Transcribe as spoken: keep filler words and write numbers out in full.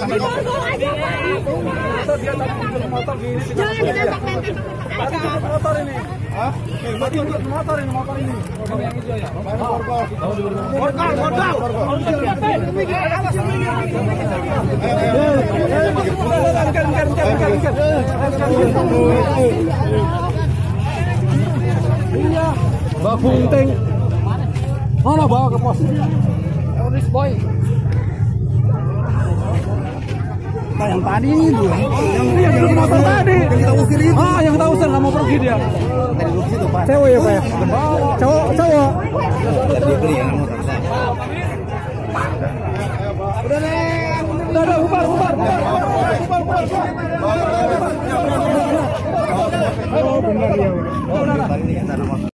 Dia tadi motor gini. Motor ini. Hah? Motor ini, motor ini. Motor yang hijau ya. Borgol. Borgol, borgol. Iya. Bawa gunting. Mana bawa ke pos? Polis boy. Nah, yang tadi ini tuh. Yang dia yang motor tadi. Yang kita usir itu. Ah, yang kita usir nggak mau pergi dia. Tadi lu situ, Pak. Cewek ya, Pak. Cowok, cowok. Dia beli yang motor saya. Udah deh. Udah, udah, bubar, bubar, bubar, bubar, bubar, bubar. Oh, benar ya. Oh, benar.